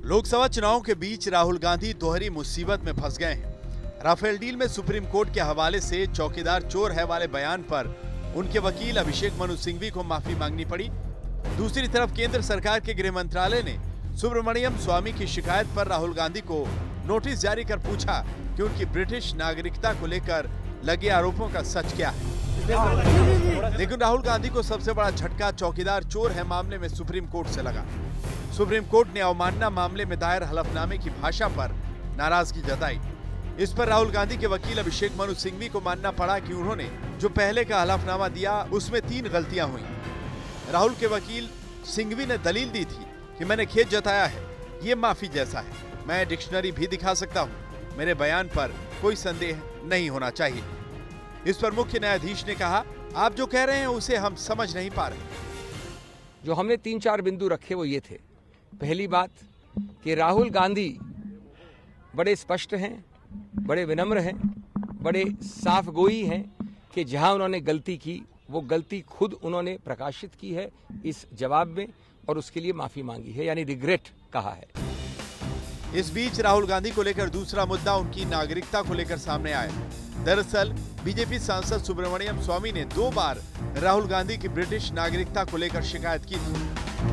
लोकसभा चुनावों के बीच राहुल गांधी दोहरी मुसीबत में फंस गए हैं। राफेल डील में सुप्रीम कोर्ट के हवाले से चौकीदार चोर है वाले बयान पर उनके वकील अभिषेक मनु सिंघवी को माफी मांगनी पड़ी। दूसरी तरफ केंद्र सरकार के गृह मंत्रालय ने सुब्रमण्यम स्वामी की शिकायत पर राहुल गांधी को नोटिस जारी कर पूछा कि उनकी ब्रिटिश नागरिकता को लेकर लगे आरोपों का सच क्या है। लेकिन राहुल गांधी को सबसे बड़ा झटका चौकीदार चोर है मामले में सुप्रीम कोर्ट से लगा। सुप्रीम कोर्ट ने अवमानना मामले में दायर हलफनामे की भाषा पर नाराजगी जताई। इस पर राहुल गांधी के वकील अभिषेक मनु सिंघवी को मानना पड़ा कि उन्होंने जो पहले का हलफनामा दिया उसमें 3 गलतियां हुई। राहुल के वकील सिंघवी ने दलील दी थी कि मैंने खेद जताया है, ये माफी जैसा है, मैं डिक्शनरी भी दिखा सकता हूँ, मेरे बयान पर कोई संदेह नहीं होना चाहिए। इस पर मुख्य न्यायाधीश ने कहा, आप जो कह रहे हैं उसे हम समझ नहीं पा रहे। जो हमने 3-4 बिंदु रखे वो ये थे। पहली बात कि राहुल गांधी बड़े स्पष्ट हैं, बड़े विनम्र हैं, बड़े साफ गोई हैं कि जहां उन्होंने गलती की वो गलती खुद उन्होंने प्रकाशित की है इस जवाब में और उसके लिए माफी मांगी है, यानी रिग्रेट कहा है। इस बीच राहुल गांधी को लेकर दूसरा मुद्दा उनकी नागरिकता को लेकर सामने आया। दरअसल बीजेपी सांसद सुब्रमण्यम स्वामी ने 2 बार राहुल गांधी की ब्रिटिश नागरिकता को लेकर शिकायत की थी।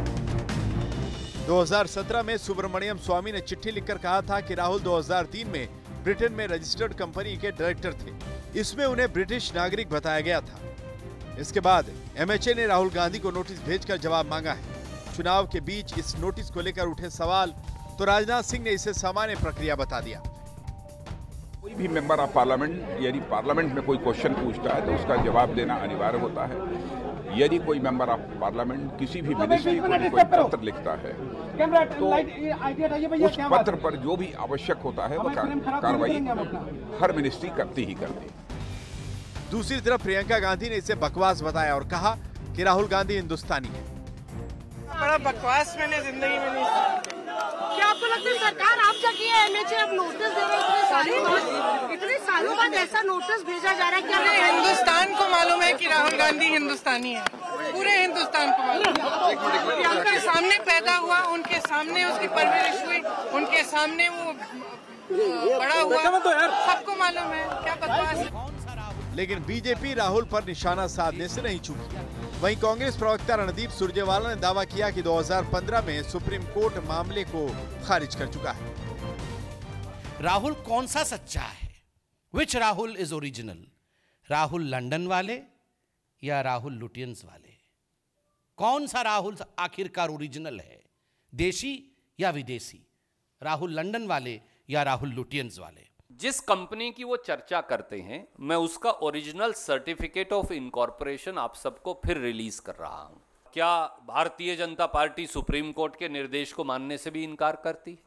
2017 में सुब्रमण्यम स्वामी ने चिट्ठी लिखकर कहा था कि राहुल 2003 में ब्रिटेन में रजिस्टर्ड कंपनी के डायरेक्टर थे। इसमें उन्हें ब्रिटिश नागरिक बताया गया था। इसके बाद एमएचए ने राहुल गांधी को नोटिस भेजकर जवाब मांगा है। चुनाव के बीच इस नोटिस को लेकर उठे सवाल तो राजनाथ सिंह ने इसे सामान्य प्रक्रिया बता दिया। कोई भी मेंबर ऑफ पार्लियामेंट यानी पार्लियामेंट में कोई क्वेश्चन पूछता है तो उसका जवाब देना अनिवार्य होता है। यदि कोई मेंबर ऑफ पार्लियामेंट किसी भी मिनिस्ट्री को कोई पत्र लिखता है तो उस पत्र पर जो भी आवश्यक होता है वह कार्रवाई हर मिनिस्ट्री करती ही करती है। दूसरी तरफ प्रियंका गांधी ने इसे बकवास बताया और कहा कि राहुल गांधी हिंदुस्तानी है। बड़ा बकवास मैंने जिंदगी में नहीं। क्या आपको लगता है सरकार आप जगह है, एमएचए अब नोटिस दे रहे हैं, इतने सालों बाद ऐसा नोटिस भेजा जा रहा है? क्या हिंदुस्तान को मालूम है कि राहुल गांधी हिंदुस्तानी है? पूरे हिंदुस्तान को मालूम है। उनके सामने पैदा हुआ, उनके सामने उसकी परवरिश हुई, उनके सामने वो बड़ा हुआ, सबको मालूम है। क्या बकवास। लेकिन बीजेपी राहुल पर निशाना साधने से नहीं चूकी। वहीं कांग्रेस प्रवक्ता रणदीप सुरजेवाला ने दावा किया कि 2015 में सुप्रीम कोर्ट मामले को खारिज कर चुका है। राहुल कौन सा सच्चा है? Which Rahul is original? Rahul London वाले या राहुल लुटियंस वाले? कौन सा राहुल आखिरकार ओरिजिनल है, देशी या विदेशी? राहुल लंदन वाले या राहुल लुटियंस वाले? जिस कंपनी की वो चर्चा करते हैं मैं उसका ओरिजिनल सर्टिफिकेट ऑफ इनकॉर्पोरेशन आप सबको फिर रिलीज कर रहा हूं। क्या Bharatiya Janata party supreme court के निर्देश को मानने से भी इनकार करती है?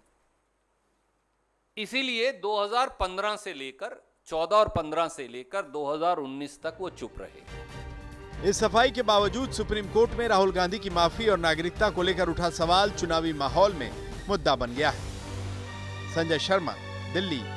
इसीलिए 2015 से लेकर 14 और 15 से लेकर 2019 तक वो चुप रहे। इस सफाई के बावजूद सुप्रीम कोर्ट में राहुल गांधी की माफी और नागरिकता को लेकर उठा सवाल चुनावी माहौल में मुद्दा बन गया है। संजय शर्मा, दिल्ली।